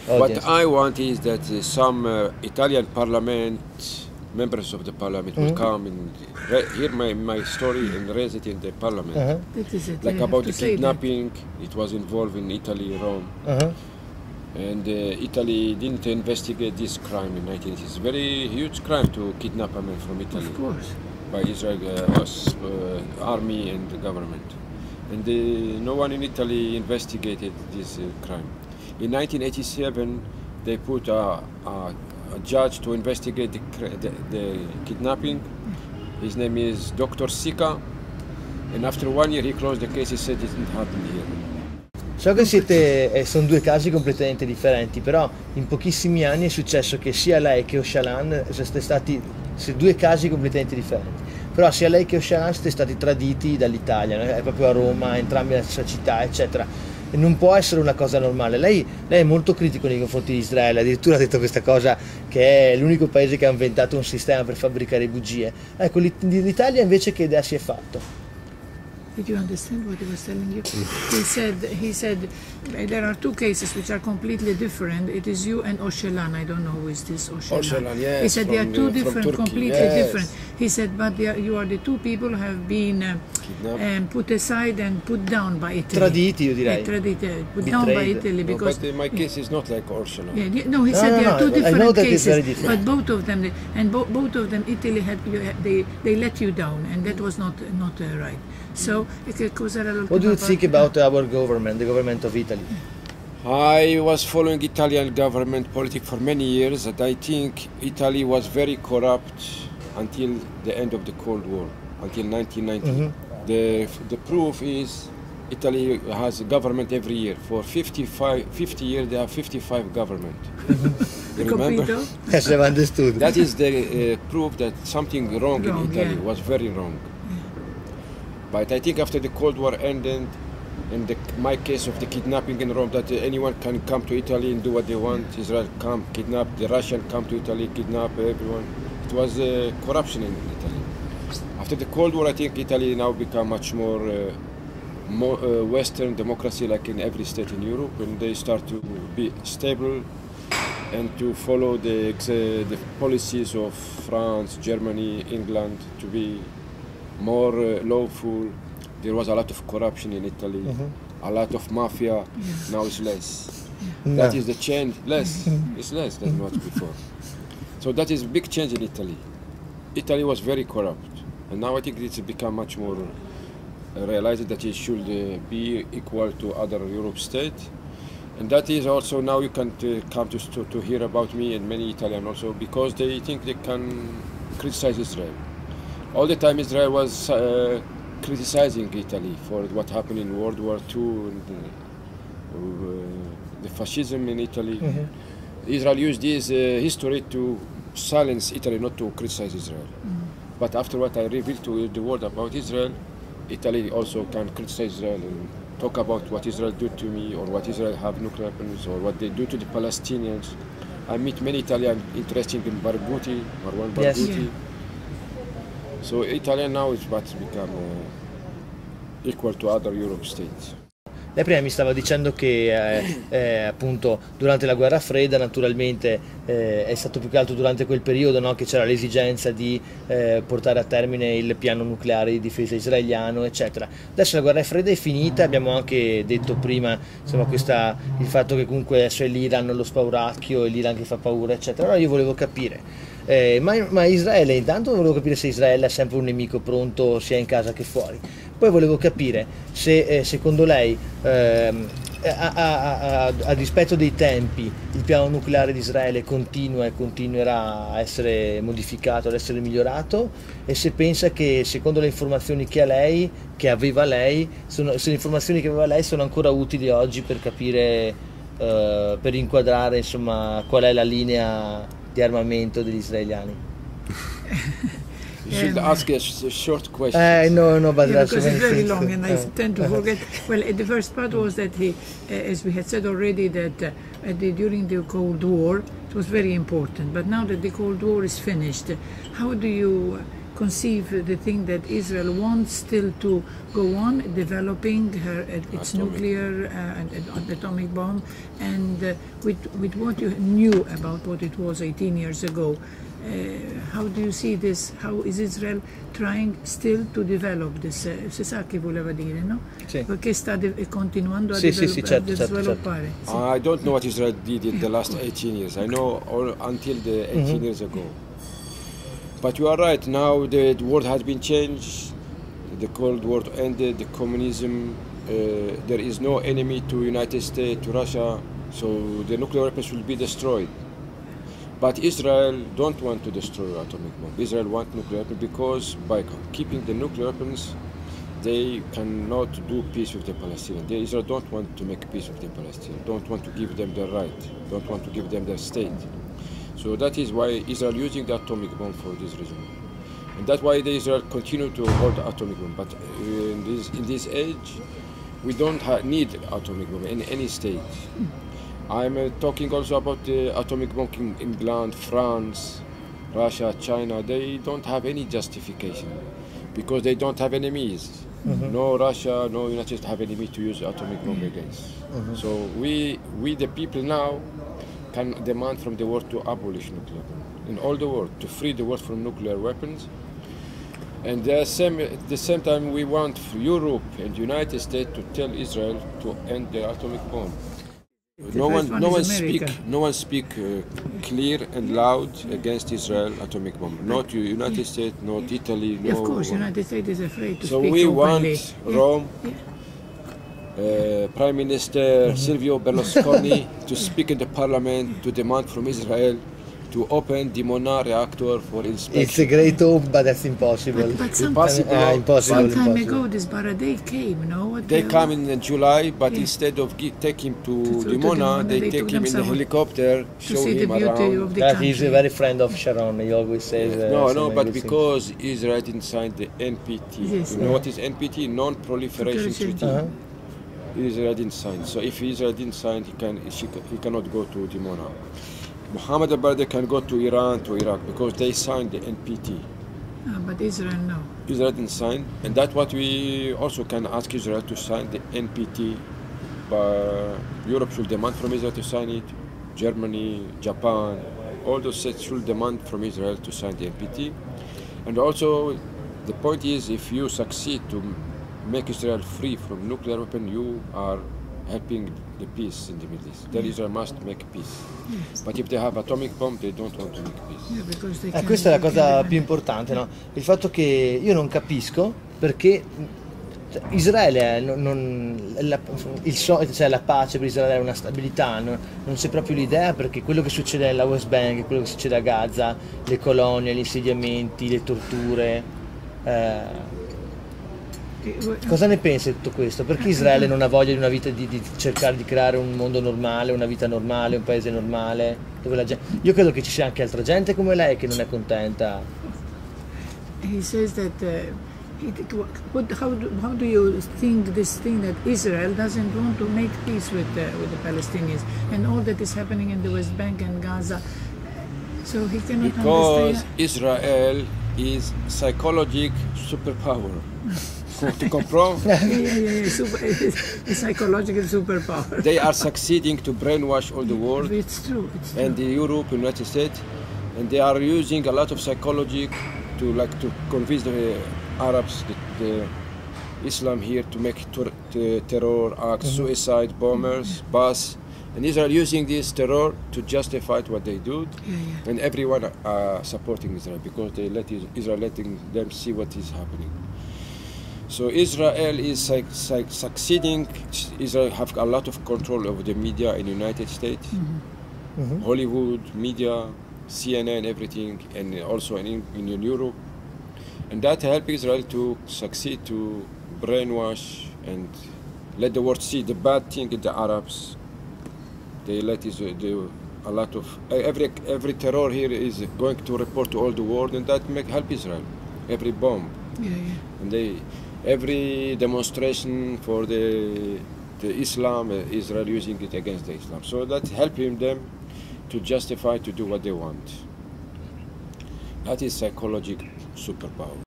audience. What I want is that some Italian parliament, members of the parliament will come and hear my story and raise it in the parliament. That is it. Like about the kidnapping, it was involved in Italy, Rome. And Italy didn't investigate this crime in 1980s. It's a very huge crime to kidnap a man from Italy. Of course. By Israel army and the government. And no one in Italy investigated this crime. In 1987, they put a judge to investigate the kidnapping. His name is Dr. Sika. And after 1 year, he closed the case. He said it didn't happen here. So che sono due casi completamente differenti, però in pochissimi anni è successo che sia lei che Öcalan siete stati due casi completamente differenti. Però sia lei che Öcalan siete stati traditi dall'Italia, no? È proprio a Roma, entrambi nella stessa città, eccetera. E non può essere una cosa normale. Lei è molto critico nei confronti di Israele, addirittura ha detto questa cosa che è l'unico paese che ha inventato un sistema per fabbricare bugie. Ecco, l'Italia invece che idea si è fatto? Did you understand what he was telling you? He said there are two cases which are completely different. It is you and Öcalan. I don't know who is this Öcalan. Öcalan, yes. He said they are two different, Turkey, completely different. He said, but you are the two people who have been put aside and put down by Italy. Traditi, io direi. Put down by Italy because. No, but my case is not like Öcalan. No, he said there are two different cases, but both of them, both of them, Italy had they let you down, and that was not right. So, what do you think about our government, the government of Italy? I was following Italian government politics for many years, and I think Italy was very corrupt until the end of the Cold War, until 1990. The proof is Italy has a government every year. For 50 years, they have 55 government. You remember? Yes, I've understood. That is the proof that something wrong in Italy was very wrong. But I think after the Cold War ended, and my case of the kidnapping in Rome, that anyone can come to Italy and do what they want. Israel come, kidnap, the Russian come to Italy, kidnap everyone. It was corruption in Italy. After the Cold War, I think Italy now become much more Western democracy, like in every state in Europe, and they start to be stable and to follow the policies of France, Germany, England, to be more lawful. There was a lot of corruption in Italy, a lot of mafia. Now it's less. That is the change. Less. It's less than what before. So that is a big change in Italy. Italy was very corrupt, and now I think it's become much more realized that it should be equal to other Europe states. And that is also now you can come to hear about me and many Italians also, because they think they can criticize Israel. All the time Israel was criticizing Italy for what happened in World War II and the fascism in Italy. Israel used this history to silence Italy, not to criticize Israel. But after what I revealed to the world about Israel, Italy also can criticize Israel and talk about what Israel did to me, or what Israel have nuclear weapons, or what they do to the Palestinians. I meet many Italians interested in Marwan Barghouti. Yes. So Italy now is about to become equal to other Europe states. Lei prima mi stava dicendo che appunto durante la guerra fredda naturalmente è stato più che altro durante quel periodo, no, che c'era l'esigenza di portare a termine il piano nucleare di difesa israeliano, eccetera. Adesso la guerra fredda è finita, abbiamo anche detto prima, insomma, il fatto che comunque adesso è l'Iran lo spauracchio, e l'Iran che fa paura, eccetera. Allora io volevo capire, ma Israele, intanto volevo capire se Israele è sempre un nemico pronto sia in casa che fuori. Poi volevo capire se secondo lei, a dispetto dei tempi, il piano nucleare di Israele continua e continuerà a essere modificato, ad essere migliorato, e se pensa che, secondo le informazioni che aveva lei, se le informazioni che aveva lei sono ancora utili oggi per capire, per inquadrare, insomma, qual è la linea di armamento degli israeliani. You should ask a short question. No, but because it's very long, and I tend to forget. Well, the first part was that he, as we had said already, that during the Cold War it was very important. But now that the Cold War is finished, how do you conceive the thing that Israel wants still to go on developing its nuclear and atomic bomb, and with what you knew about what it was 18 years ago, how do you see this? How is Israel trying still to develop this? Si sa che voleva dire, no? Sì. Perché sta continuando a certo. sviluppare. Sì. I don't know what Israel did in the last 18 years. I know until the 18 years ago. But you are right, now the world has been changed, the Cold War ended, the communism, there is no enemy to United States, to Russia, so the nuclear weapons will be destroyed. But Israel don't want to destroy atomic bomb. Israel want nuclear weapons because by keeping the nuclear weapons, they cannot do peace with the Palestinians. Israel don't want to make peace with the Palestinians, don't want to give them their right, don't want to give them their state. So that is why Israel using the atomic bomb for this reason. And that's why Israel continue to hold the atomic bomb. But in this age, we don't need atomic bomb in any state. I'm talking also about the atomic bomb in England, France, Russia, China. They don't have any justification because they don't have enemies. No Russia, no United States have enemies to use atomic bomb against. So we the people now can demand from the world to abolish nuclear weapons in all the world, to free the world from nuclear weapons. And at the same time, we want Europe and United States to tell Israel to end the atomic bomb. No one speak clear and loud against Israel atomic bomb. Not United States, not Italy. No. Of course, United States is afraid to so speak we openly. Want Rome, Prime Minister Silvio Berlusconi to speak in the parliament to demand from Israel to open Dimona reactor for inspection. It's a great hope, but that's impossible. But some time ago, this Baradei came, no? They come in July, but instead of taking him to Dimona, they take him in the helicopter, show him around. He's a very friend of Sharon. He always says. No, but because Israel didn't sign the NPT. Yes, you know what is NPT? Non-Proliferation Treaty. Israel didn't sign. So if Israel didn't sign, he cannot go to Dimona. Mohammed al-Baradei can go to Iran, to Iraq, because they signed the NPT. But Israel, no. Israel didn't sign, and that's what we also can ask Israel to sign the NPT. But Europe should demand from Israel to sign it. Germany, Japan, all those states should demand from Israel to sign the NPT. And also, the point is, if you succeed to make Israel free from nuclear weapon, you are helping the peace in the Middle East. Then Israel must make peace. Yes. But if they have atomic bomb, they don't want to make peace. Questa è la cosa più importante, no? Il fatto che io non capisco perché Israele la pace per Israele è una stabilità, non c'è proprio l'idea, perché quello che succede nella West Bank, quello che succede a Gaza, le colonie, gli insediamenti, le torture. Cosa ne pensi di tutto questo? Perché Israele non ha voglia di una vita di cercare di creare un mondo normale, una vita normale, un paese normale, dove la gente... Io credo che ci sia anche altra gente come lei che non è contenta. He says that how do you think this thing that Israel doesn't want to make peace with the Palestinians and all that is happening in the West Bank and Gaza? So he cannot because understand. Israel is psychological superpower. To comprehend? A psychological superpower. They are succeeding to brainwash all the world. It's true. And the Europe, United States, and they are using a lot of psychology to convince the Arabs, the Islam here, to make terror acts, suicide bombers, bombs. And Israel using this terror to justify what they do, and everyone supporting Israel because they let Israel letting them see what is happening. So Israel is succeeding. Israel have a lot of control over the media in the United States, Hollywood, media, CNN, everything, and also in Europe. And that helps Israel to succeed to brainwash and let the world see the bad thing in the Arabs. They let a lot of every terror here is going to report to all the world, and that help Israel. Every bomb, and every demonstration for the Islam, Israel using it against the Islam. So that helping them to justify to do what they want. That is psychological superpower.